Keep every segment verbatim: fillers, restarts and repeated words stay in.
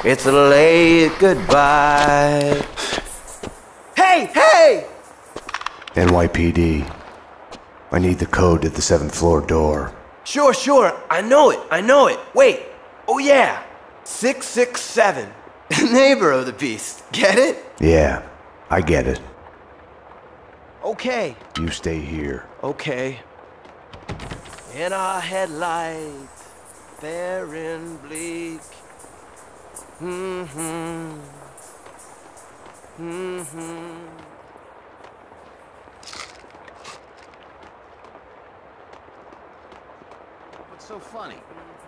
It's a late goodbye. Hey, hey! N Y P D. I need the code to the seventh floor door. Sure, sure. I know it. I know it. Wait. Oh, yeah. six six seven. Neighbor of the beast. Get it? Yeah, I get it. Okay. You stay here. Okay. In our headlights, fair and bleak. Mm-hmm. Mm-hmm. What's so funny?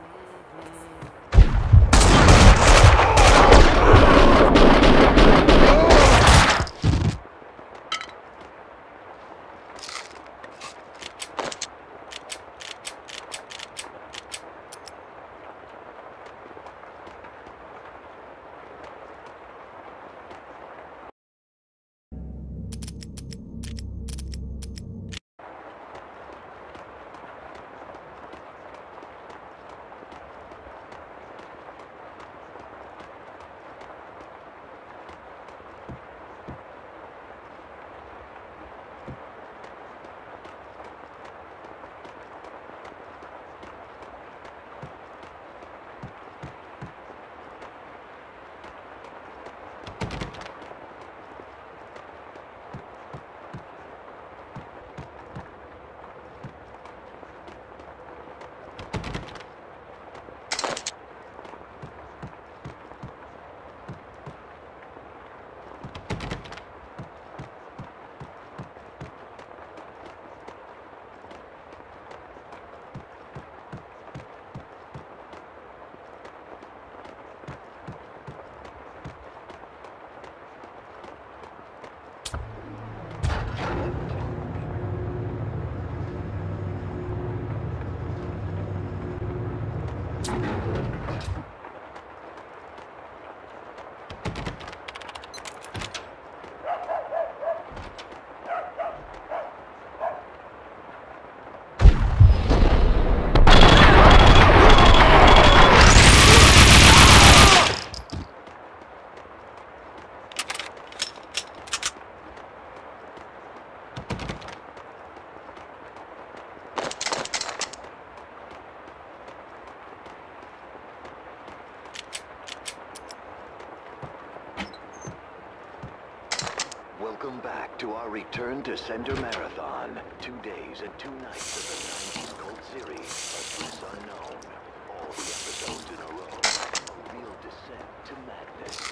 Welcome back to our return to Center Marathon. Two days and two nights of the nineties Cult series of Bliss Unknown. All the episodes in a row. A real descent to madness.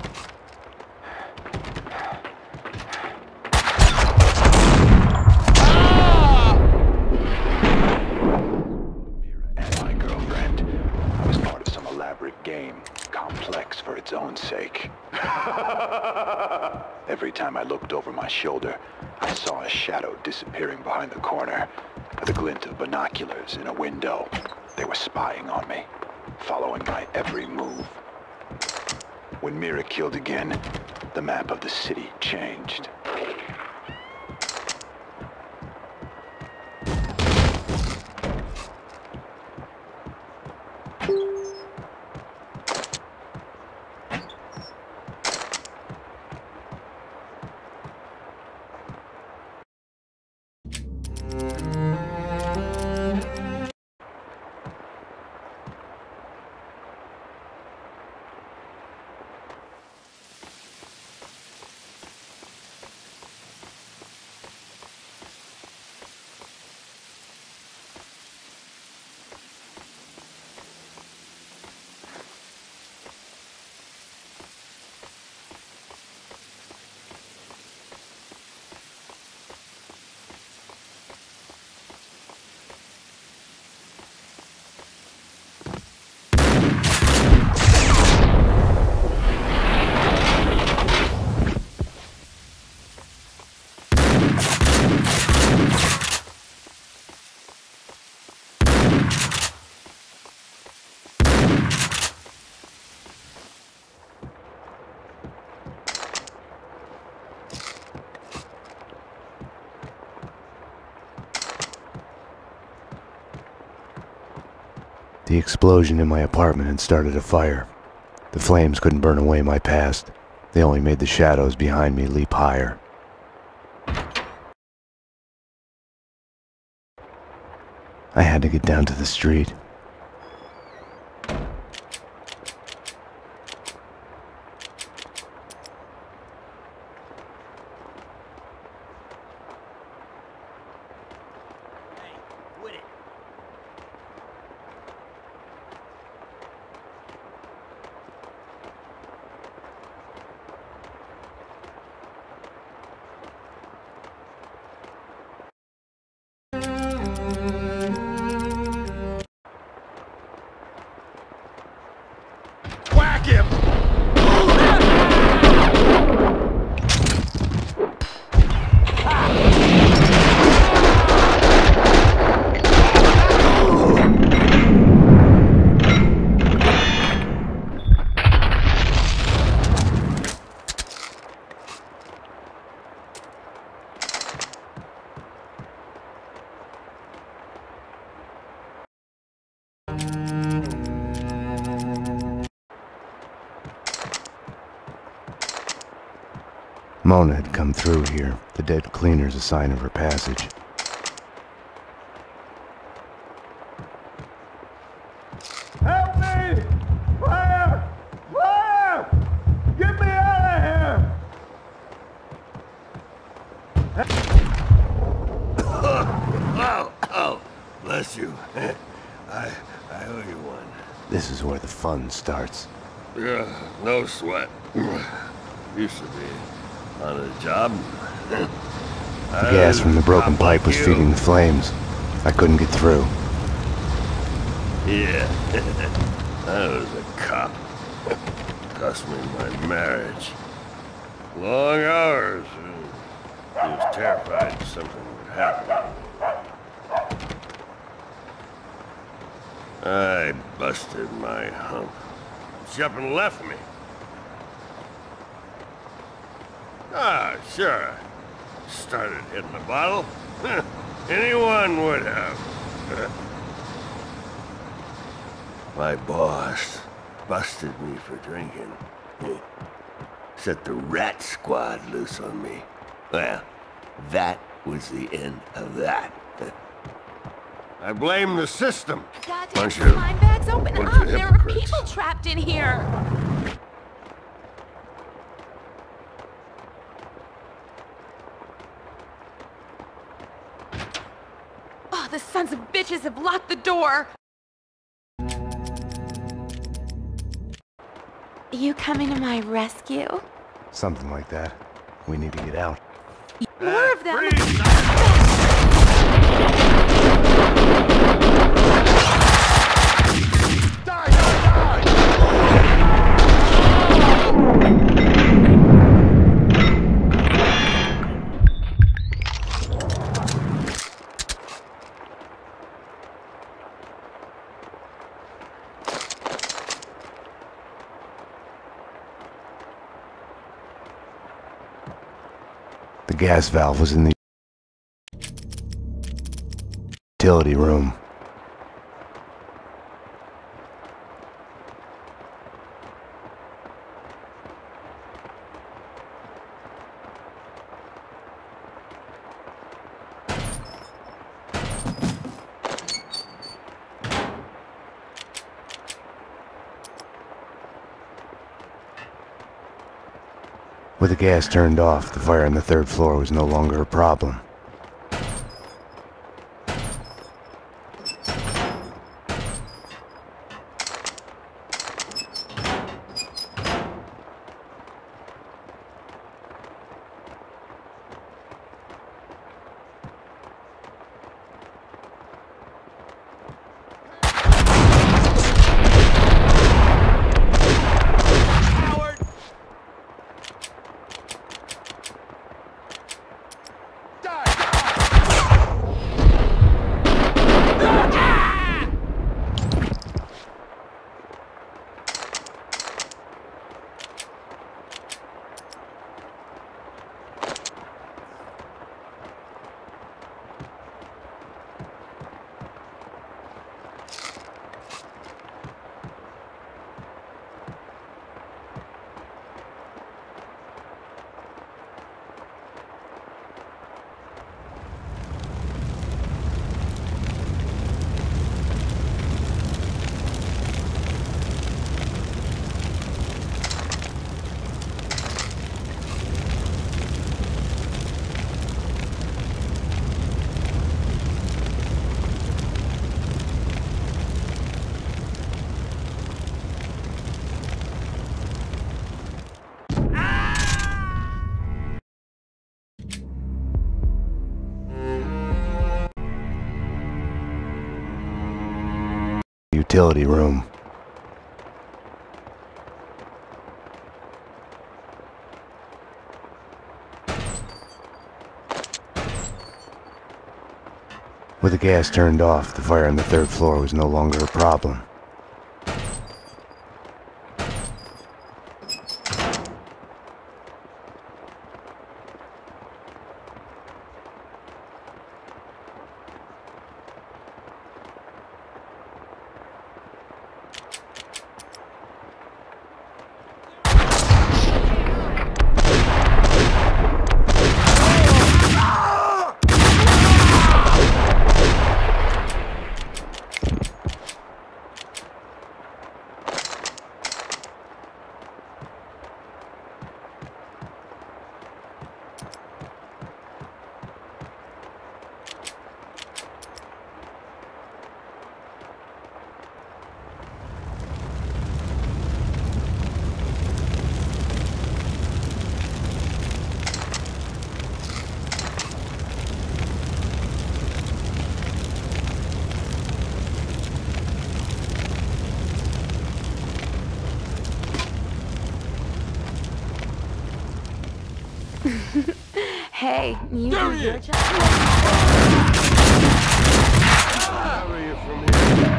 Mira and my girlfriend. I was part of some elaborate game. Complex for its own sake. Every time I looked over my shoulder, I saw a shadow disappearing behind the corner, with a glint of binoculars in a window. They were spying on me, following my every move. When Mira killed again, the map of the city changed. The explosion in my apartment had started a fire. The flames couldn't burn away my past. They only made the shadows behind me leap higher. I had to get down to the street. Whack him! Mona had come through here, the dead cleaner's a sign of her passage. Help me! Fire! Fire! Get me out of here! Oh, oh, bless you. I, I owe you one. This is where the fun starts. Yeah, no sweat. Used to be on a job. The gas from the broken pipe was feeding the flames. I couldn't get through. Yeah, I was a cop. Cost me my marriage. Long hours. He was terrified something would happen. I busted my hump. She up and left me. Ah, sure. Started hitting the bottle. Anyone would have. My boss busted me for drinking. Set the rat squad loose on me. Well, that was the end of that. I blame the system. Goddamn Bunch of- slime bags, open bunch up! of There are hypocrites. people trapped in here! Oh, the sons of bitches have locked the door! You coming to my rescue? Something like that. We need to get out. More of them! Freeze! Die, die, die! The gas valve was in the utility room. With the gas turned off, the fire on the third floor was no longer a problem. Die! utility room. With the gas turned off, the fire on the third floor was no longer a problem. Hey, you do your job. Hurry you from here.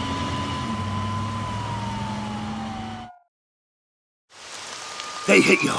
They hit you